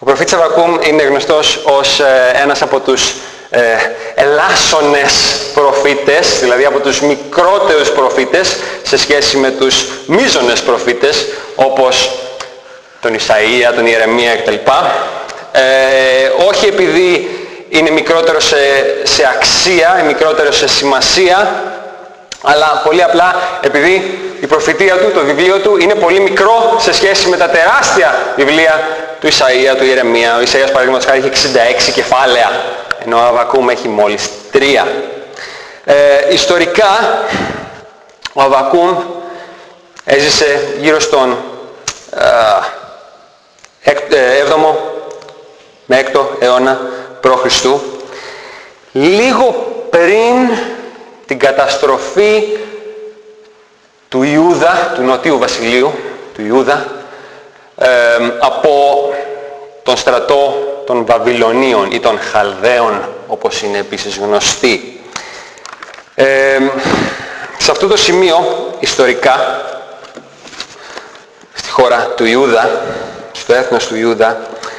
Ο προφήτης Αββακούμ είναι γνωστός ως ένας από τους ελάσσονες προφήτες, δηλαδή από τους μικρότερους προφήτες σε σχέση με τους μείζονες προφήτες, όπως τον Ισαΐα, τον Ιερεμία κτλ. Όχι επειδή είναι μικρότερο σε αξία, μικρότερο σε σημασία, αλλά πολύ απλά επειδή η προφητεία του, το βιβλίο του, είναι πολύ μικρό σε σχέση με τα τεράστια βιβλία του Ισαΐα, του Ιερεμία. Ο Ισαΐας, παραδείγματος χάρη, έχει 66 κεφάλαια, ενώ ο Αββακούμ έχει μόλις 3. Ιστορικά, ο Αββακούμ έζησε γύρω στον 7ο με 6ο αιώνα π.Χ. λίγο πριν την καταστροφή του Ιούδα, του νοτίου βασιλείου, του Ιούδα, από τον στρατό των Βαβυλωνίων ή των Χαλδαίων, όπως είναι επίσης γνωστοί. Σε αυτό το σημείο, ιστορικά, στη χώρα του Ιούδα, στο έθνος του Ιούδα,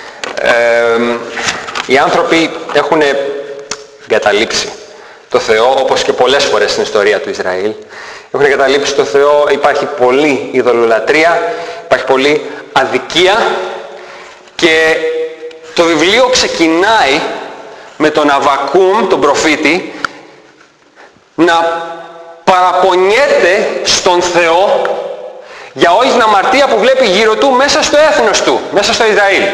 οι άνθρωποι έχουν εγκαταλείψει το Θεό, όπως και πολλές φορές στην ιστορία του Ισραήλ. Έχουν εγκαταλείψει το Θεό, υπάρχει πολλή ειδωλολατρία, υπάρχει πολλή αδικία και το βιβλίο ξεκινάει με τον Αββακούμ, τον προφήτη, να παραπονιέται στον Θεό για όλη την αμαρτία που βλέπει γύρω του μέσα στο έθνος του, μέσα στο Ισραήλ.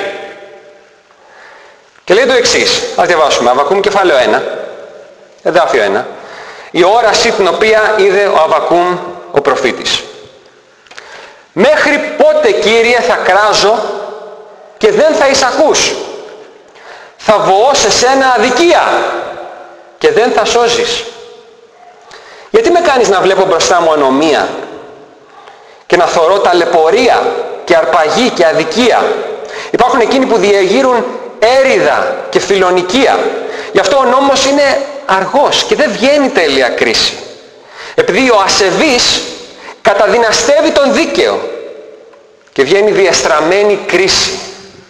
Και λέει το εξής, ας διαβάσουμε, Αββακούμ κεφάλαιο 1, εδάφιο 1. Η όραση την οποία είδε ο Αββακούμ ο προφήτης. Μέχρι πότε, Κύριε, θα κράζω και δεν θα εισακούς? Θα βοώ σε σένα αδικία και δεν θα σώζεις. Γιατί με κάνεις να βλέπω μπροστά μου ανομία και να θωρώ ταλαιπωρία και αρπαγή και αδικία? Υπάρχουν εκείνοι που διεγείρουν έριδα και φιλονικία. Γι' αυτό ο νόμος είναι αργός και δεν βγαίνει τέλεια κρίση. Επειδή ο ασεβής καταδυναστεύει τον δίκαιο και βγαίνει διαστραμμένη κρίση.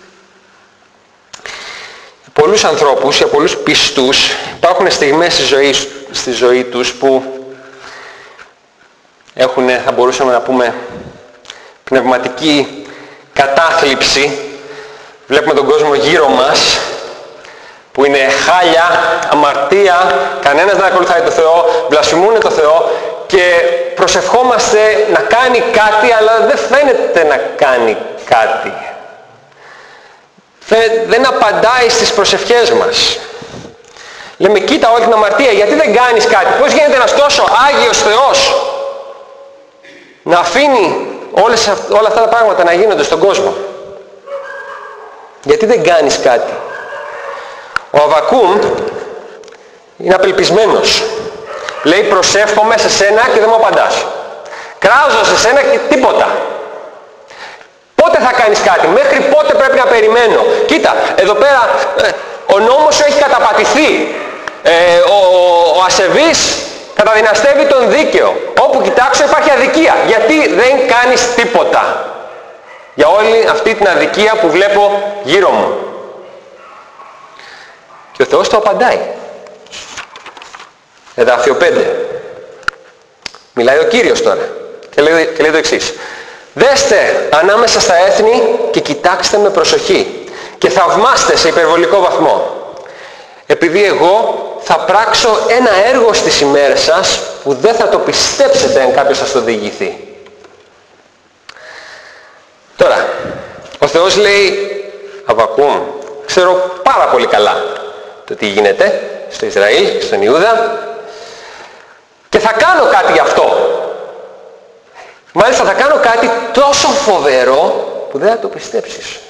Για πολλούς ανθρώπους, για πολλούς πιστούς, υπάρχουν στιγμές στη ζωή τους που έχουν, θα μπορούσαμε να πούμε, πνευματική κατάθλιψη. Βλέπουμε τον κόσμο γύρω μας που είναι χάλια, αμαρτία, κανένας δεν ακολουθάει το Θεό, βλασφημούν το Θεό και προσευχόμαστε να κάνει κάτι, αλλά δεν φαίνεται να κάνει κάτι. Δεν απαντάει στις προσευχές μας. Λέμε, κοίτα όλη την αμαρτία, γιατί δεν κάνεις κάτι? Πώς γίνεται ένας τόσο Άγιος Θεός να αφήνει όλα αυτά τα πράγματα να γίνονται στον κόσμο? Γιατί δεν κάνεις κάτι? Ο Αββακούμ είναι απελπισμένος. Λέει, προσεύχομαι σε σένα και δεν μου απαντάς. Κράζω σε σένα και τίποτα. Πότε θα κάνεις κάτι? Μέχρι πότε πρέπει να περιμένω? Κοίτα, εδώ πέρα ο νόμος σου έχει καταπατηθεί. Ο ασεβής καταδυναστεύει τον δίκαιο. Όπου κοιτάξω υπάρχει αδικία. Γιατί δεν κάνεις τίποτα για όλη αυτή την αδικία που βλέπω γύρω μου? Και ο Θεός το απαντάει. Εδάφιο 5. Μιλάει ο Κύριος τώρα και λέει το εξής. Δέστε ανάμεσα στα έθνη και κοιτάξτε με προσοχή και θαυμάστε σε υπερβολικό βαθμό. Επειδή εγώ θα πράξω ένα έργο στις ημέρες σας που δεν θα το πιστέψετε αν κάποιος σας το διηγηθεί. Τώρα, ο Θεός λέει, Αββακούμ, ξέρω πάρα πολύ καλά το τι γίνεται στο Ισραήλ, στον Ιούδα και θα κάνω κάτι γι' αυτό. Μάλιστα θα κάνω κάτι τόσο φοβερό που δεν θα το πιστέψεις.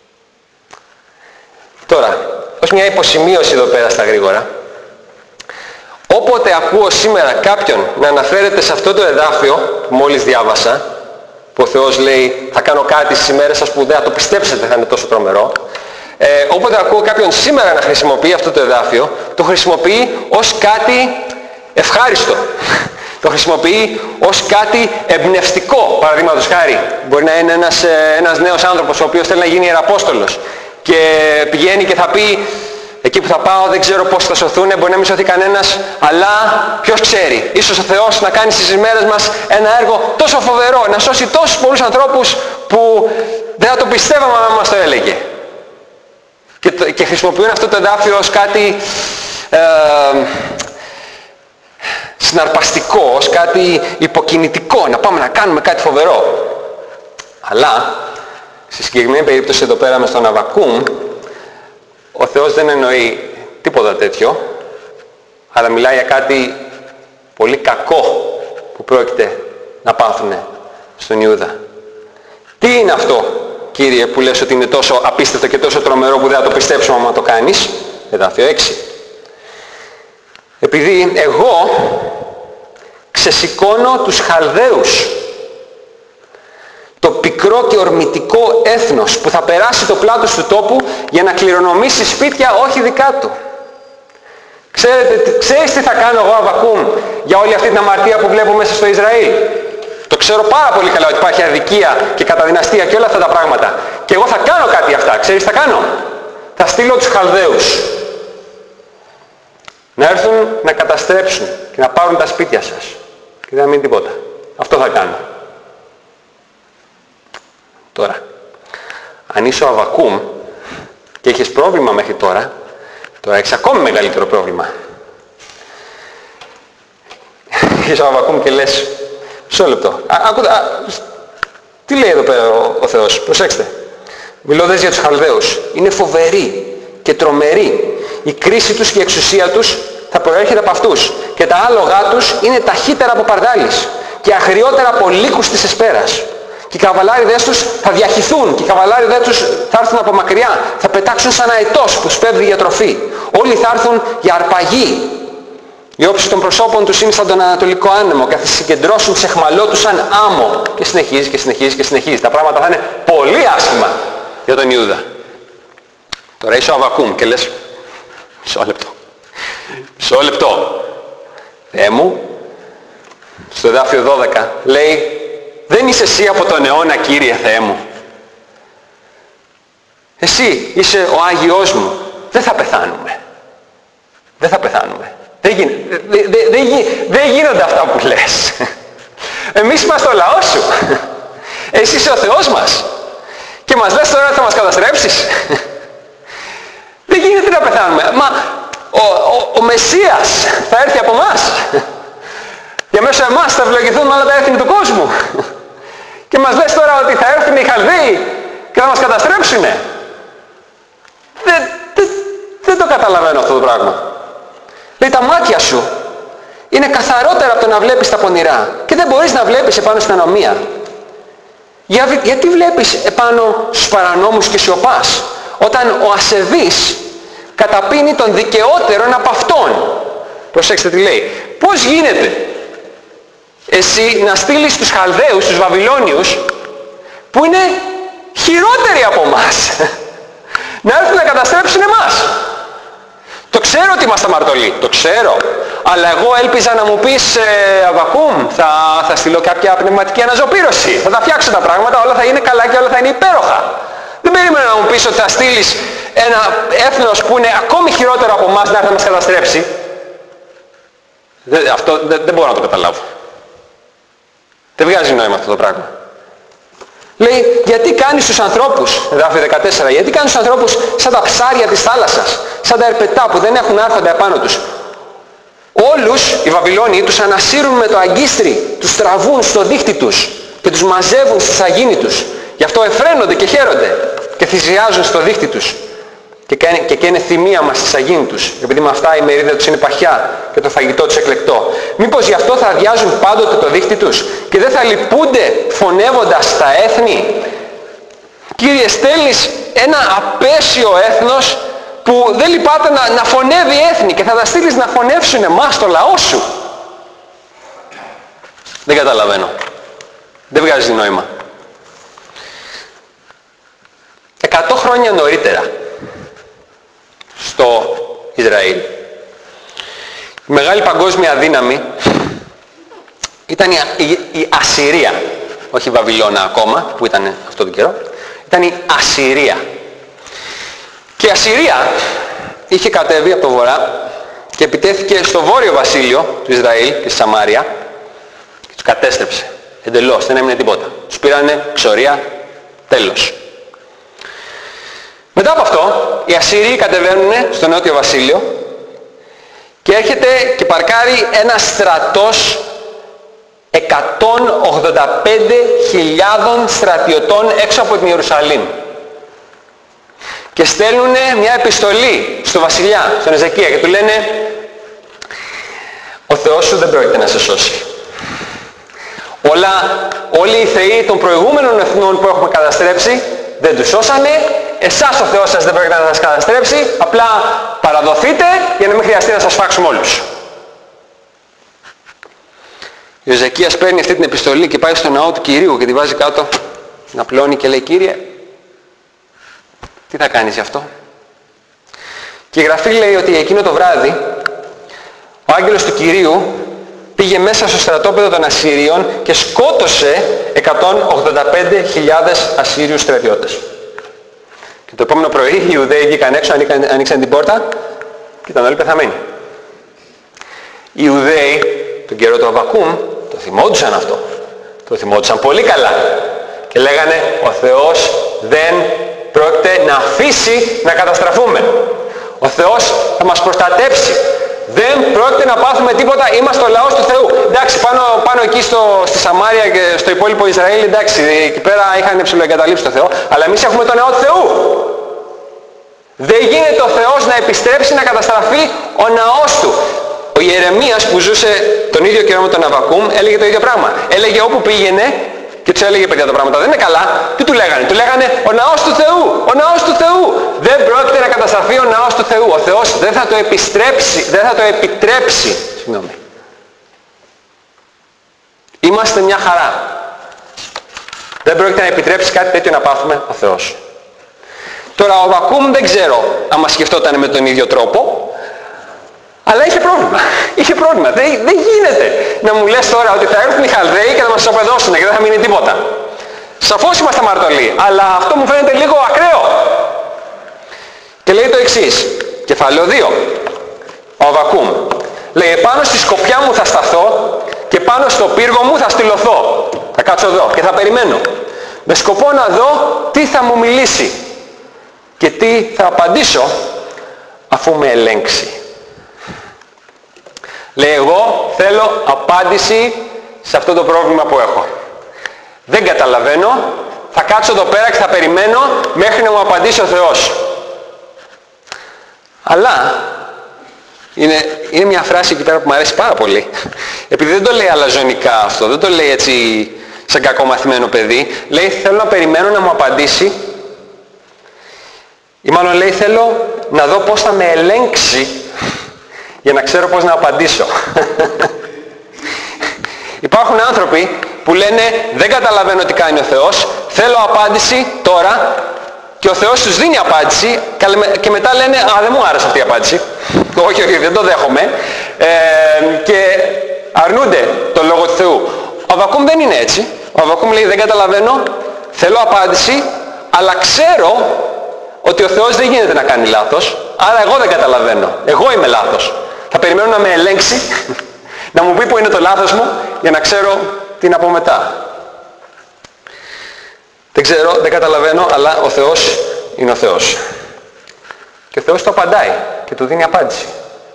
Τώρα, ως μια υποσημείωση εδώ πέρα στα γρήγορα, όποτε ακούω σήμερα κάποιον να αναφέρεται σε αυτό το εδάφιο που μόλις διάβασα, που ο Θεός λέει θα κάνω κάτι στις ημέρες σας που δεν θα το πιστέψετε, θα είναι τόσο τρομερό, όποτε ακούω κάποιον σήμερα να χρησιμοποιεί αυτό το εδάφιο, το χρησιμοποιεί ως κάτι ευχάριστο. Το χρησιμοποιεί ως κάτι εμπνευστικό, παραδείγματος χάρη. Μπορεί να είναι ένας νέος άνθρωπος ο οποίος θέλει να γίνει ιεραπόστολος και πηγαίνει και θα πει εκεί που θα πάω δεν ξέρω πώς θα σωθούν, μπορεί να μην σωθεί κανένας, αλλά ποιος ξέρει, ίσως ο Θεός να κάνει στις ημέρες μας ένα έργο τόσο φοβερό, να σώσει τόσους πολλούς ανθρώπους που δεν θα το πιστεύαμε αν μας το έλεγε. Και χρησιμοποιούν αυτό το εδάφιο ως κάτι συναρπαστικό, ως κάτι υποκινητικό, να πάμε να κάνουμε κάτι φοβερό. Αλλά στη συγκεκριμένη περίπτωση εδώ πέρα μες στον Αββακούμ, ο Θεός δεν εννοεί τίποτα τέτοιο, αλλά μιλάει για κάτι πολύ κακό που πρόκειται να πάθουν στον Ιούδα. Τι είναι αυτό, Κύριε, που λες ότι είναι τόσο απίστευτο και τόσο τρομερό που δεν θα το πιστέψουμε άμα το κάνεις? Εδάφιο 6. Επειδή εγώ ξεσηκώνω τους Χαλδαίους, το πικρό και ορμητικό έθνος που θα περάσει το πλάτος του τόπου για να κληρονομήσει σπίτια όχι δικά του. Ξέρεις τι θα κάνω εγώ, Αββακούμ, για όλη αυτή την αμαρτία που βλέπω μέσα στο Ισραήλ? Το ξέρω πάρα πολύ καλά ότι υπάρχει αδικία και καταδυναστία και όλα αυτά τα πράγματα. Και εγώ θα κάνω κάτι αυτά. Ξέρεις τι θα κάνω? Θα στείλω τους Χαλδαίους να έρθουν να καταστρέψουν και να πάρουν τα σπίτια σας. Και δεν θα μείνει τίποτα. Αυτό θα κάνω. Τώρα, αν είσαι ο Αββακούμ και έχεις πρόβλημα μέχρι τώρα έχεις ακόμη μεγαλύτερο πρόβλημα. Είσαι ο Αββακούμ και λες, μισό λεπτό, τι λέει εδώ πέρα ο Θεός? Προσέξτε, μιλώντας για τους Χαλδαίους, είναι φοβεροί και τρομεροί. Η κρίση τους και η εξουσία τους θα προέρχεται από αυτούς και τα άλογά τους είναι ταχύτερα από παρδάλεις και αγριότερα από λύκους της εσπέρας. Και οι καβαλάριδες τους θα διαχυθούν και οι καβαλάριδες τους θα έρθουν από μακριά, θα πετάξουν σαν αετός που σπέβδει για τροφή. Όλοι θα έρθουν για αρπαγή. Η όψη των προσώπων τους είναι σαν τον Ανατολικό Άνεμο και θα συγκεντρώσουν τις εχμαλώτους σαν άμμο. Και συνεχίζει και συνεχίζει και συνεχίζει. Τα πράγματα θα είναι πολύ άσχημα για τον Ιούδα. Τώρα είσαι ο Αββακούμ και λες, μισό λεπτό. Θεέ μου, στο εδάφιο 12 λέει, δεν είσαι εσύ από τον αιώνα, Κύριε Θεέ μου? Εσύ είσαι ο Άγιος μου. Δεν θα πεθάνουμε. Δεν θα πεθάνουμε. Δεν γίνονται αυτά που λες. Εμείς είμαστε ο λαός σου. Εσύ είσαι ο Θεός μας. Και μας λες τώρα ότι θα μας καταστρέψεις. Δεν γίνεται να πεθάνουμε. Μα ο Μεσσίας θα έρθει από εμάς. Για μέσω εμάς θα ευλογηθούν όλα τα έθνη του κόσμου. Και μας λες τώρα ότι θα έρθουν οι Χαλδαίοι και θα μας καταστρέψουνε. Δεν το καταλαβαίνω αυτό το πράγμα. Λέει, τα μάτια σου είναι καθαρότερα από το να βλέπεις τα πονηρά και δεν μπορείς να βλέπεις επάνω στην ανομία. Γιατί βλέπεις επάνω στους παρανόμους και σιωπάς, όταν ο ασεβής καταπίνει τον δικαιότερον από αυτόν? Προσέξτε τι λέει. Πώς γίνεται εσύ να στείλεις τους Χαλδαίους, τους Βαβυλώνιους, που είναι χειρότεροι από εμάς, να έρθουν να καταστρέψουν εμάς? Το ξέρω ότι είμαστε αμαρτωλοί, το ξέρω. Αλλά εγώ έλπιζα να μου πεις, Αββακούμ, θα στείλω κάποια πνευματική αναζωπήρωση. Θα τα φτιάξω τα πράγματα, όλα θα είναι καλά και όλα θα είναι υπέροχα. Δεν περίμενα να μου πεις ότι θα στείλεις ένα έθνος που είναι ακόμη χειρότερο από εμάς να έρθει να μας καταστρέψει. Αυτό δεν μπορώ να το καταλάβω. Δεν βγάζει νόημα αυτό το πράγμα. Λέει, γιατί κάνεις τους ανθρώπους, εδάφιο 14, γιατί κάνεις τους ανθρώπους σαν τα ψάρια της θάλασσας, σαν τα ερπετά που δεν έχουν άρχοντα επάνω τους? Όλους οι Βαβυλώνιοι τους ανασύρουν με το αγκίστρι, τους τραβούν στο δίχτυ τους και τους μαζεύουν στη σαγίνη τους. Γι' αυτό εφραίνονται και χαίρονται και θυσιάζουν στο δίχτυ τους και καίνε θυμία μας στη σαγίνη τους, επειδή με αυτά η μερίδα τους είναι παχιά και το φαγητό τους εκλεκτό. Μήπως γι' αυτό θα αδειάζουν πάντοτε το δίχτυ τους και δεν θα λυπούνται φωνεύοντας τα έθνη? Κύριε, στέλνεις ένα απέσιο έθνος που δεν λυπάται να φωνεύει έθνη και θα τα στείλεις να φωνεύσουν εμάς, το λαό σου. Δεν καταλαβαίνω. Δεν βγάζει νόημα. 100 χρόνια νωρίτερα στο Ισραήλ, η μεγάλη παγκόσμια δύναμη ήταν η Ασσυρία, όχι η Βαβυλώνα ακόμα, που ήταν αυτό το καιρό, ήταν η Ασσυρία. Και η Ασσυρία είχε κατέβει από το βορρά και επιτέθηκε στο βόρειο βασίλειο του Ισραήλ και στη Σαμάρια και τους κατέστρεψε εντελώς, δεν έμεινε τίποτα. Τους πήρανε ξορία, τέλος. Μετά από αυτό, οι Ασσύριοι κατεβαίνουν στο νότιο βασίλειο και έρχεται και παρκάρει ένα στρατός 185.000 στρατιωτών έξω από την Ιερουσαλήμ. Και στέλνουν μια επιστολή στο βασιλιά, στον Εζεκία, και του λένε «Ο Θεός σου δεν πρόκειται να σε σώσει. Όλοι οι θεοί των προηγούμενων εθνών που έχουμε καταστρέψει δεν τους σώσανε, εσάς ο Θεός σας δεν πρόκειται να σας καταστρέψει, απλά παραδοθείτε για να μην χρειαστεί να σας φάξουμε όλους». Ο Εζεκίας παίρνει αυτή την επιστολή και πάει στο ναό του Κυρίου και τη βάζει κάτω, να πλώνει και λέει «Κύριε, τι θα κάνεις γι' αυτό?» Και η Γραφή λέει ότι εκείνο το βράδυ ο άγγελος του Κυρίου πήγε μέσα στο στρατόπεδο των Ασσύριων και σκότωσε 185.000 Ασσύριους στρατιώτες. Και το επόμενο πρωί οι Ιουδαίοι βγήκαν έξω, ανοίξαν την πόρτα και ήταν όλοι πεθαμένοι. Οι Ιουδαίοι τον καιρό του Αββακούμ το θυμόντουσαν αυτό. Το θυμόντουσαν πολύ καλά. Και λέγανε «Ο Θεός δεν πρόκειται να αφήσει να καταστραφούμε. Ο Θεός θα μας προστατεύσει. Δεν πρόκειται να πάθουμε τίποτα, είμαστε ο λαός του Θεού». Εντάξει, πάνω εκεί στη Σαμάρια και στο υπόλοιπο Ισραήλ, εντάξει, εκεί πέρα είχαν ψιλοεγκαταλείψει το Θεό, αλλά εμείς έχουμε τον ναό του Θεού. Δεν γίνεται ο Θεός να επιστρέψει να καταστραφεί ο ναός του. Ο Ιερεμίας που ζούσε τον ίδιο καιρό με τον Αββακούμ έλεγε το ίδιο πράγμα. Έλεγε όπου πήγαινε και τους έλεγε παιδιά τα πράγματα δεν είναι καλά. Τι του λέγανε? Του λέγανε ο ναός του Θεού, ο ναός του Θεού. Δεν πρόκειται να καταστραφεί ο ναός του Θεού. Ο Θεός δεν θα το επιτρέψει. Συγγνώμη. Είμαστε μια χαρά. Δεν πρόκειται να επιτρέψει κάτι τέτοιο να πάθουμε ο Θεός. Τώρα ο Αββακούμ δεν ξέρω άμα σκεφτόταν με τον ίδιο τρόπο, αλλά είχε πρόβλημα. Είχε πρόβλημα. Δεν γίνεται να μου λες τώρα ότι θα έρθουν οι Χαλδαίοι και θα μας ισοπεδώσουν και δεν θα μείνει τίποτα. Σαφώς είμαστε αμαρτωλοί, αλλά αυτό μου φαίνεται λίγο ακραίο. Και λέει το εξής, κεφάλαιο 2, ο Αββακούμ. Λέει επάνω στη σκοπιά μου θα σταθώ και πάνω στο πύργο μου θα στυλωθώ. Θα κάτσω εδώ και θα περιμένω. Με σκοπό να δω τι θα μου μιλήσει και τι θα απαντήσω αφού με ελέγξει. Λέει εγώ θέλω απάντηση σε αυτό το πρόβλημα που έχω. Δεν καταλαβαίνω, θα κάτσω εδώ πέρα και θα περιμένω μέχρι να μου απαντήσει ο Θεός. Αλλά είναι μια φράση εκεί πέρα που μου αρέσει πάρα πολύ. Επειδή δεν το λέει αλαζονικά αυτό, δεν το λέει έτσι σαν κακομαθημένο παιδί. Λέει θέλω να περιμένω να μου απαντήσει, ή μάλλον λέει θέλω να δω πώς θα με ελέγξει για να ξέρω πώς να απαντήσω. Υπάρχουν άνθρωποι που λένε δεν καταλαβαίνω τι κάνει ο Θεός, θέλω απάντηση τώρα, και ο Θεός τους δίνει απάντηση και μετά λένε α, δεν μου άρεσε αυτή η απάντηση, όχι, δεν το δέχομαι, και αρνούνται το Λόγο του Θεού. Ο Αββακούμ δεν είναι έτσι. Ο Αββακούμ λέει δεν καταλαβαίνω, θέλω απάντηση, αλλά ξέρω ότι ο Θεός δεν γίνεται να κάνει λάθος, άρα εγώ δεν καταλαβαίνω, εγώ είμαι λάθος. Θα περιμένω να με ελέγξει, να μου πει που είναι το λάθος μου, για να ξέρω τι να πω μετά. Δεν ξέρω, δεν καταλαβαίνω, αλλά ο Θεός είναι ο Θεός. Και ο Θεός το απαντάει και του δίνει απάντηση.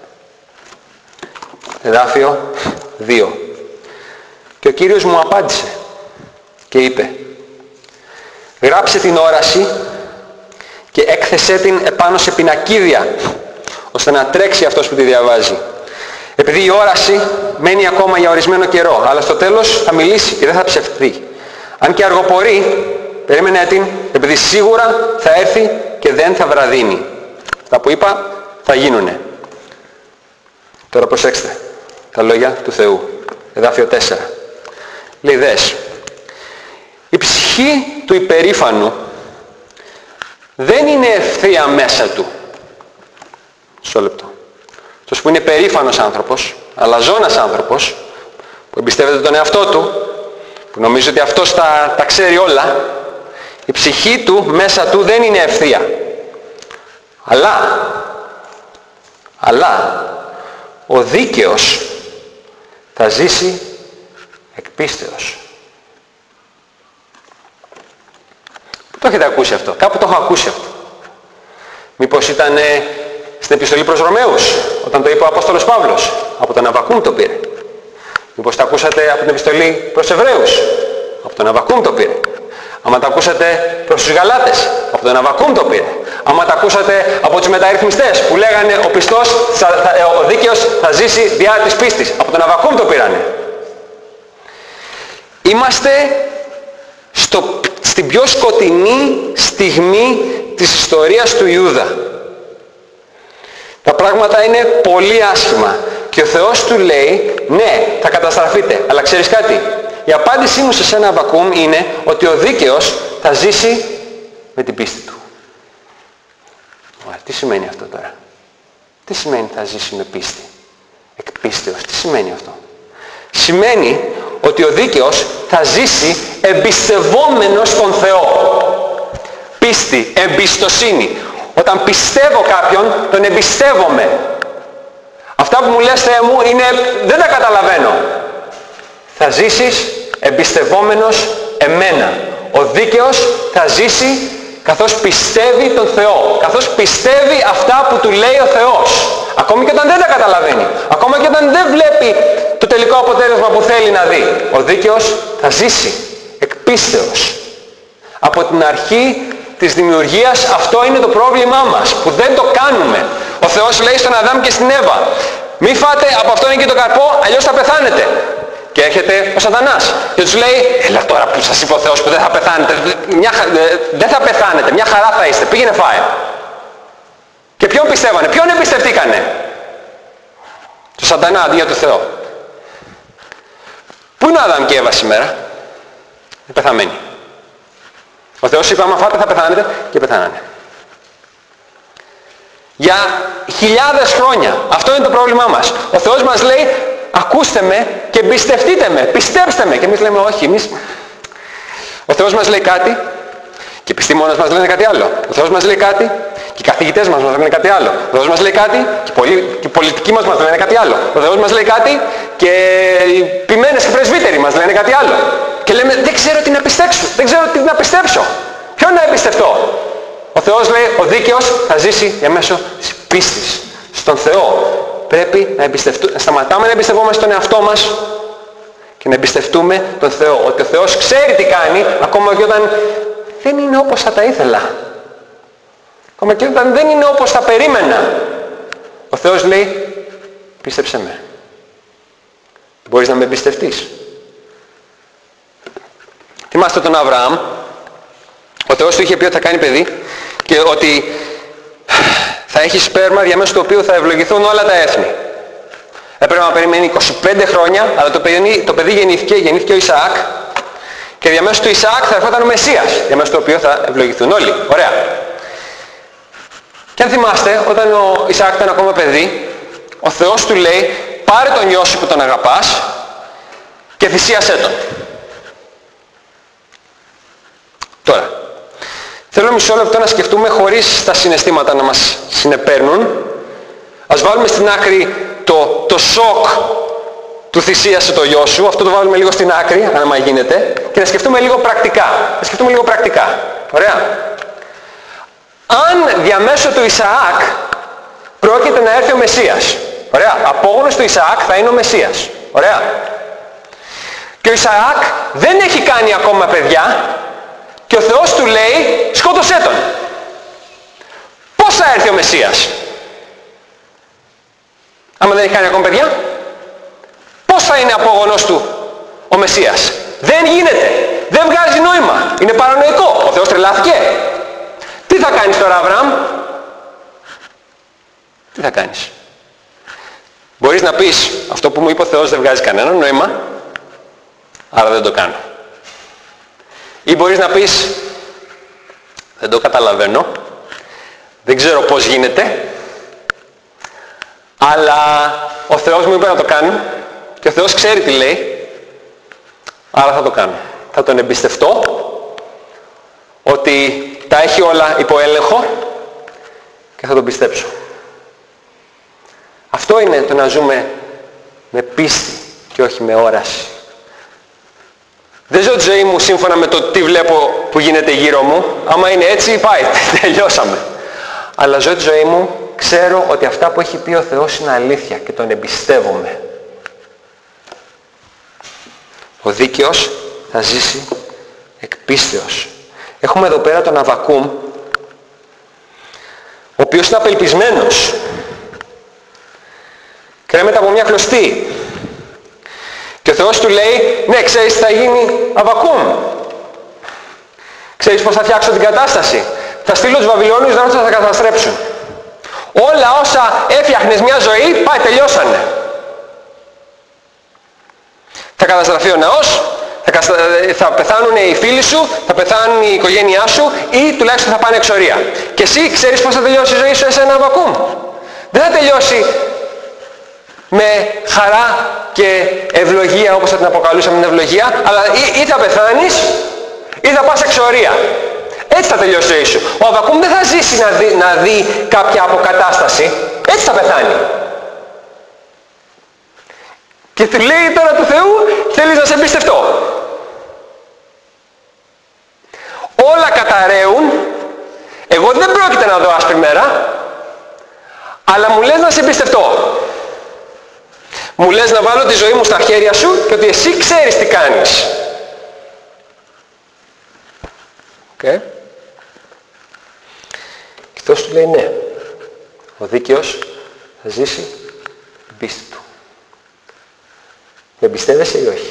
Εδάφιο 2. Και ο Κύριος μου απάντησε και είπε γράψε την όραση και έκθεσέ την επάνω σε πινακίδια, ώστε να τρέξει αυτός που τη διαβάζει. Επειδή η όραση μένει ακόμα για ορισμένο καιρό, αλλά στο τέλος θα μιλήσει και δεν θα ψευδεί. Αν και αργοπορεί, περίμενε την, επειδή σίγουρα θα έρθει και δεν θα βραδύνει. Τα που είπα θα γίνουνε. Τώρα προσέξτε τα λόγια του Θεού. Εδάφιο 4. Λέει δες. Η ψυχή του υπερήφανου δεν είναι ευθεία μέσα του. Μισό λεπτό. Αυτός που είναι περήφανος άνθρωπος, αλαζόνας άνθρωπος, που εμπιστεύεται τον εαυτό του, που νομίζει ότι αυτός τα ξέρει όλα, η ψυχή του μέσα του δεν είναι ευθεία. Αλλά ο δίκαιος θα ζήσει εκ πίστεως. Πού το έχετε ακούσει αυτό? Κάπου το έχω ακούσει αυτό. Μήπως ήταν στην επιστολή προς Ρωμαίους, όταν το είπε ο Απόστολος Παύλος? Από τον Αββακούμ το πήρε. Μήπως το ακούσατε από την επιστολή προς Εβραίους? Από τον Αββακούμ το πήρε. Άμα τα ακούσατε προς τους Γαλάτες, από τον Αββακούμ το πήρε. Άμα τα ακούσατε από τους μεταρρυθμιστές που λέγανε ο δίκαιος θα ζήσει διά της πίστης, από τον Αββακούμ το πήρανε. Είμαστε στην πιο σκοτεινή στιγμή της ιστορίας του Ιούδα. Τα πράγματα είναι πολύ άσχημα και ο Θεός του λέει ναι, θα καταστραφείτε, αλλά ξέρεις κάτι? Η απάντησή μου σε σένα, Αββακούμ, είναι ότι ο δίκαιος θα ζήσει με την πίστη του. Τι σημαίνει αυτό τώρα? Τι σημαίνει θα ζήσει με πίστη? Εκ πίστεως. Τι σημαίνει αυτό? Σημαίνει ότι ο δίκαιος θα ζήσει εμπιστευόμενος στον Θεό. Πίστη, εμπιστοσύνη. Όταν πιστεύω κάποιον, τον εμπιστεύομαι. Αυτά που μου λες, Θεέ μου, δεν τα καταλαβαίνω. Θα ζήσεις εμπιστευόμενος εμένα. Ο δίκαιος θα ζήσει καθώς πιστεύει τον Θεό. Καθώς πιστεύει αυτά που του λέει ο Θεός. Ακόμη και όταν δεν τα καταλαβαίνει. Ακόμα και όταν δεν βλέπει το τελικό αποτέλεσμα που θέλει να δει. Ο δίκαιος θα ζήσει εκ πίστεως. Από την αρχή της δημιουργίας αυτό είναι το πρόβλημά μας, που δεν το κάνουμε. Ο Θεός λέει στον Αδάμ και στην Εύα, μη φάτε από αυτόν και τον καρπό, αλλιώς θα πεθάνετε. Και έρχεται ο Σατανάς και τους λέει, έλα τώρα που σας είπε ο Θεός που δεν θα πεθάνετε, δεν θα πεθάνετε, μια χαρά θα είστε, πήγαινε φάε. Και ποιον πιστεύανε, ποιον εμπιστευτήκανε? Το Σατανά αντί για το Θεό. Πού είναι ο Αδάμ και η Εύα σήμερα? Είναι πεθαμένοι. Ο Θεός είπε, άμα φάτε θα πεθάνετε, και πεθάνανε. Για χιλιάδες χρόνια. Αυτό είναι το πρόβλημά μας. Ο Θεός μας λέει, ακούστε με και εμπιστευτείτε με, πιστέψτε με. Και εμείς λέμε, όχι, εμείς... Ο Θεός μας λέει κάτι και οι επιστήμονες μας λένε κάτι άλλο. Ο Θεός μας λέει κάτι και οι καθηγητές μας λένε κάτι άλλο. Ο Θεός μας λέει κάτι και οι πολιτικοί μας λένε κάτι άλλο. Ο Θεός μας λέει κάτι και οι ποιμένες και πρεσβύτεροι μας λένε κάτι άλλο. Και λέμε, δεν ξέρω τι να πιστέψω, δεν ξέρω τι να πιστέψω. Ποιον να εμπιστευτώ? Ο Θεός λέει, ο δίκαιος θα ζήσει διαμέσω της πίστης στον Θεό. Πρέπει να σταματάμε να εμπιστευόμαστε τον εαυτό μας και να εμπιστευτούμε τον Θεό. Ότι ο Θεός ξέρει τι κάνει, ακόμα και όταν δεν είναι όπως θα τα ήθελα. Ακόμα και όταν δεν είναι όπως θα περίμενα. Ο Θεός λέει, πίστεψε με. Μπορείς να με εμπιστευτείς? Θυμάστε τον Αβραάμ. Ο Θεός του είχε πει ότι θα κάνει παιδί και ότι θα έχει σπέρμα διαμέσου του οποίου θα ευλογηθούν όλα τα έθνη. Έπρεπε να περιμένει 25 χρόνια, αλλά το παιδί γεννήθηκε ο Ισαάκ και διαμέσου του Ισαάκ θα ερχόταν ο Μεσσίας, διαμέσου του οποίου θα ευλογηθούν όλοι. Ωραία. Και αν θυμάστε, όταν ο Ισαάκ ήταν ακόμα παιδί, ο Θεός του λέει, πάρε τον γιο σου που τον αγαπάς και θυσίασέ τον. Τώρα, θέλω μισό λεπτό να σκεφτούμε χωρίς τα συναισθήματα να μας συνεπέρνουν. Ας βάλουμε στην άκρη το σοκ του θυσίασε το γιο σου, αυτό το βάλουμε λίγο στην άκρη, άμα γίνεται, και να σκεφτούμε λίγο πρακτικά. Ωραία. Αν διαμέσου του Ισαάκ πρόκειται να έρθει ο Μεσσίας, ωραία, απόγονος του Ισαάκ θα είναι ο Μεσσίας, ωραία. Και ο Ισαάκ δεν έχει κάνει ακόμα παιδιά, και ο Θεός του λέει, σκότωσέ τον. Πώς θα έρθει ο Μεσσίας? Άμα δεν έχει κάνει ακόμα παιδιά, πώς θα είναι απόγονος του ο Μεσσίας? Δεν γίνεται. Δεν βγάζει νόημα. Είναι παρανοϊκό. Ο Θεός τρελάθηκε. Τι θα κάνεις τώρα, Αβραάμ? Τι θα κάνεις? Μπορείς να πεις, αυτό που μου είπε ο Θεός δεν βγάζει κανένα νόημα, άρα δεν το κάνω. Ή μπορείς να πεις, δεν το καταλαβαίνω, δεν ξέρω πώς γίνεται, αλλά ο Θεός μου είπε να το κάνω και ο Θεός ξέρει τι λέει, άρα θα το κάνω. Θα τον εμπιστευτώ ότι τα έχει όλα υπό έλεγχο και θα τον πιστέψω. Αυτό είναι το να ζούμε με πίστη και όχι με όραση. Δεν ζω τη ζωή μου σύμφωνα με το τι βλέπω που γίνεται γύρω μου. Άμα είναι έτσι, πάει, τελειώσαμε. Αλλά ζω τη ζωή μου, ξέρω ότι αυτά που έχει πει ο Θεός είναι αλήθεια και τον εμπιστεύομαι. Ο δίκαιος θα ζήσει εκ πίστεως. Έχουμε εδώ πέρα τον Αββακούμ, ο οποίος είναι απελπισμένος. Κρέμεται από μια κλωστή. Και ο Θεός του λέει, ναι, ξέρεις τι θα γίνει, Αββακούμ. Ξέρεις πώς θα φτιάξω την κατάσταση. Θα στείλω τους Βαβυλώνιους να θα καταστρέψουν. Όλα όσα έφτιαχνες μια ζωή, πάει, τελειώσανε. Θα καταστραφεί ο ναός, θα πεθάνουν οι φίλοι σου, θα πεθάνουν η οικογένειά σου ή τουλάχιστον θα πάνε εξορία. Και εσύ ξέρεις πώς θα τελειώσει η ζωή σου εσένα, Αββακούμ. Δεν θα τελειώσει με χαρά και ευλογία, όπως θα την αποκαλούσαμε την ευλογία, αλλά ή θα πεθάνεις ή θα πας εξορία. Έτσι θα τελειώσει η ζωή σου. Ο Αββακούμ δεν θα ζήσει να δει κάποια αποκατάσταση. Έτσι θα πεθάνει. Και του λέει τώρα του Θεού, θέλεις να σε εμπιστευτώ. Όλα καταραίουν, εγώ δεν πρόκειται να δω άσπρη μέρα, αλλά μου λες να σε εμπιστευτώ. Μου λες να βάλω τη ζωή μου στα χέρια σου και ότι εσύ ξέρεις τι κάνεις. Okay. Και αυτός του λέει ναι. Ο δίκαιος θα ζήσει την πίστη του. Με εμπιστεύεσαι ή όχι.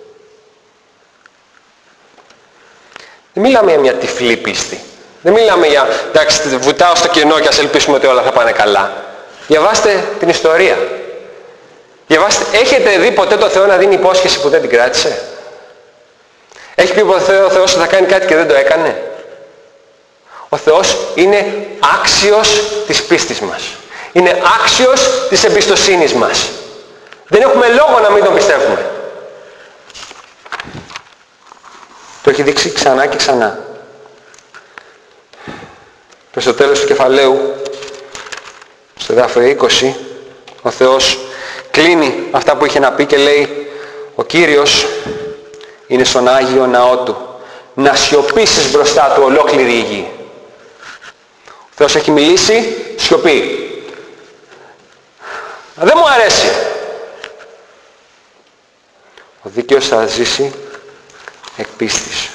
Δεν μιλάμε για μια τυφλή πίστη. Δεν μιλάμε για εντάξει, βουτάω στο κενό και ας ελπίσουμε ότι όλα θα πάνε καλά. Διαβάστε την ιστορία. Διαβάστε, έχετε δει ποτέ το Θεό να δίνει υπόσχεση που δεν την κράτησε? Έχει πει ποτέ ο Θεός ότι θα κάνει κάτι και δεν το έκανε? Ο Θεός είναι άξιος της πίστης μας. Είναι άξιος της εμπιστοσύνης μας. Δεν έχουμε λόγο να μην τον πιστεύουμε. Το έχει δείξει ξανά και ξανά. Και στο τέλος του κεφαλαίου, στο εδάφιο 20, ο Θεός κλείνει αυτά που είχε να πει και λέει ο Κύριος είναι στον Άγιο Ναό Του. Να σιωπήσεις μπροστά Του ολόκληρη η γη. Ο Θεός έχει μιλήσει, σιωπή. Δεν μου αρέσει. Ο δίκαιος θα ζήσει εκ πίστης.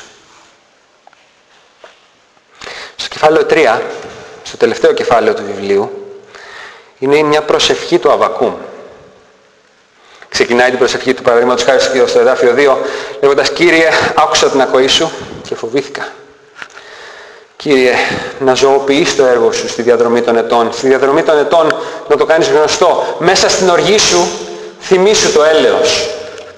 Στο κεφάλαιο 3, στο τελευταίο κεφάλαιο του βιβλίου, είναι μια προσευχή του Αββακούμ. Ξεκινάει την προσευχή του παραδείγματος χάρη στο εδάφιο 2, λέγοντας «Κύριε, άκουσα την ακοή σου και φοβήθηκα». Κύριε, να ζωοποιείς το έργο σου στη διαδρομή των ετών. Στη διαδρομή των ετών να το κάνεις γνωστό. Μέσα στην οργή σου θυμήσου το έλεος.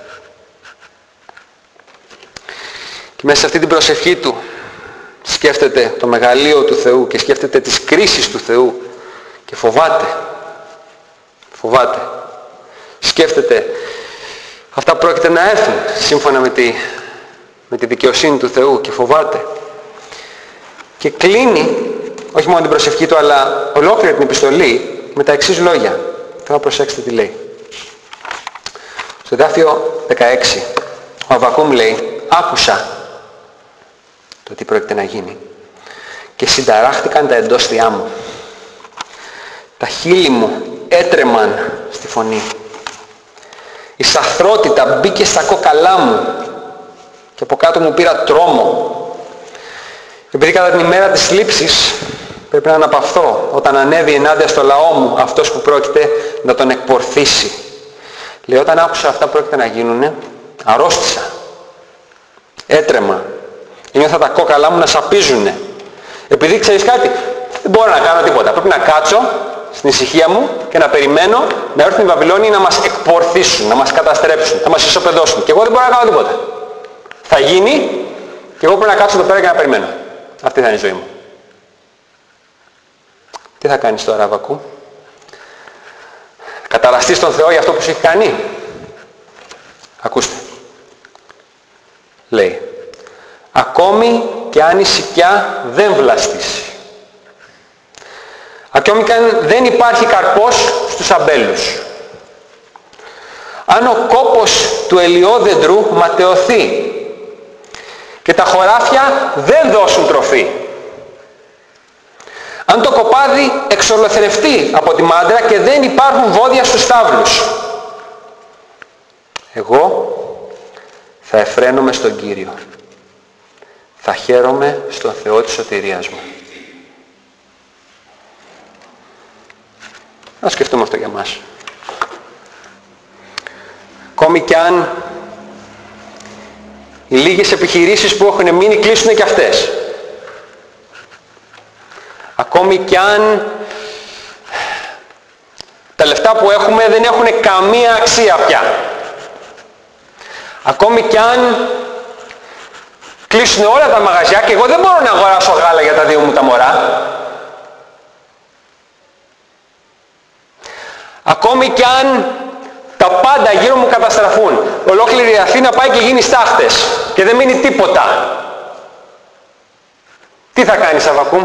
Και μέσα σε αυτή την προσευχή του σκέφτεται το μεγαλείο του Θεού και σκέφτεται τις κρίσεις του Θεού και φοβάται. Φοβάται. Σκέφτεται αυτά που πρόκειται να έρθουν σύμφωνα με τη δικαιοσύνη του Θεού και φοβάται. Και κλείνει όχι μόνο την προσευχή του αλλά ολόκληρη την επιστολή με τα εξής λόγια. Θέλω να προσέξετε τι λέει. Στο εδάφιο 16 ο Αββακούμ λέει «Άκουσα το τι πρόκειται να γίνει και συνταράχτηκαν τα εντόστια μου. Τα χείλη μου έτρεμαν στη φωνή. Η σαθρότητα μπήκε στα κόκαλά μου και από κάτω μου πήρα τρόμο. Επειδή κατά την ημέρα της λήψης πρέπει να αναπαυθώ όταν ανέβει ενάντια στο λαό μου αυτός που πρόκειται να τον εκπορθήσει. Λέει όταν άκουσα αυτά που πρόκειται να γίνουνε, αρρώστησα. Έτρεμα. Ένιωθα τα κόκαλά μου να σαπίζουνε. Επειδή ξέρεις κάτι, δεν μπορώ να κάνω τίποτα. Πρέπει να κάτσω στην ησυχία μου και να περιμένω να έρθουν οι Βαβυλώνιοι να μας εκπορθήσουν, να μας καταστρέψουν, να μας ισοπεδώσουν. Και εγώ δεν μπορώ να κάνω τίποτα. Θα γίνει και εγώ πρέπει να κάτσω εδώ πέρα και να περιμένω. Αυτή θα είναι η ζωή μου. Τι θα κάνεις τώρα, Αββακούμ? Καταραστείς τον Θεό για αυτό που σου έχει κάνει? Ακούστε. Λέει, ακόμη και αν η σικιά δεν βλαστήσει, Ακόμη και αν δεν υπάρχει καρπός στους αμπέλους. Αν ο κόπος του ελαιόδεντρου ματαιωθεί και τα χωράφια δεν δώσουν τροφή. Αν το κοπάδι εξολοθρευτεί από τη μάντρα και δεν υπάρχουν βόδια στους στάβλους. Εγώ θα εφραίνομαι στον Κύριο. Θα χαίρομαι στον Θεό της σωτηρίας μου. Να σκεφτούμε αυτό για μας. Ακόμη κι αν οι λίγες επιχειρήσεις που έχουν μείνει κλείσουν και αυτές. Ακόμη κι αν τα λεφτά που έχουμε δεν έχουν καμία αξία πια. Ακόμη κι αν κλείσουν όλα τα μαγαζιά και εγώ δεν μπορώ να αγοράσω γάλα για τα δύο μου τα μωρά. Ακόμη κι αν τα πάντα γύρω μου καταστραφούν, ολόκληρη η Αθήνα πάει και γίνει στάχτες και δεν μείνει τίποτα. Τι θα κάνεις, Αββακούμ?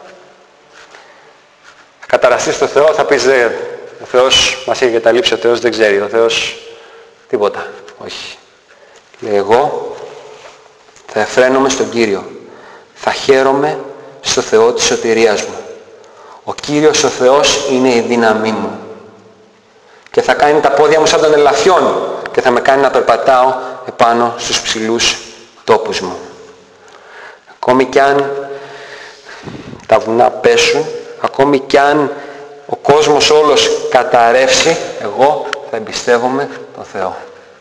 Θα καταραστείς το Θεό, θα πεις ο Θεός μας έχει καταλήψει, ο Θεός δεν ξέρει, ο Θεός τίποτα. Όχι. Λέει, εγώ θα εφραίνομαι στον Κύριο. Θα χαίρομαι στο Θεό της σωτηρίας μου. Ο Κύριος ο Θεός είναι η δύναμή μου. Και θα κάνει τα πόδια μου σαν των ελαφιών και θα με κάνει να περπατάω επάνω στους ψηλούς τόπους μου. Ακόμη κι αν τα βουνά πέσουν, ακόμη κι αν ο κόσμος όλος καταρρεύσει, εγώ θα εμπιστεύομαι τον Θεό.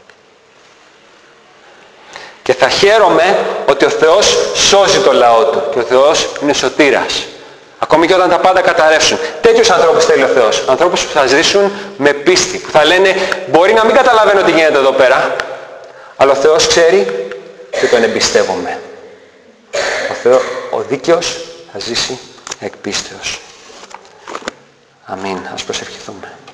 Και θα χαίρομαι ότι ο Θεός σώζει το λαό Του και ο Θεός είναι σωτήρας. Ακόμη και όταν τα πάντα καταρρεύσουν. Τέτοιους ανθρώπους θέλει ο Θεός. Ανθρώπους που θα ζήσουν με πίστη. Που θα λένε, μπορεί να μην καταλαβαίνω τι γίνεται εδώ πέρα, αλλά ο Θεός ξέρει και τον εμπιστεύομαι. Ο δίκαιος θα ζήσει εκ πίστεως. Αμήν. Ας προσευχηθούμε.